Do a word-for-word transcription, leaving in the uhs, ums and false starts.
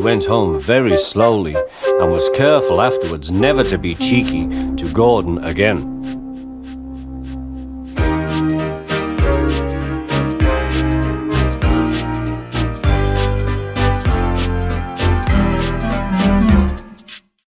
went home very slowly and was careful afterwards never to be cheeky to Gordon again.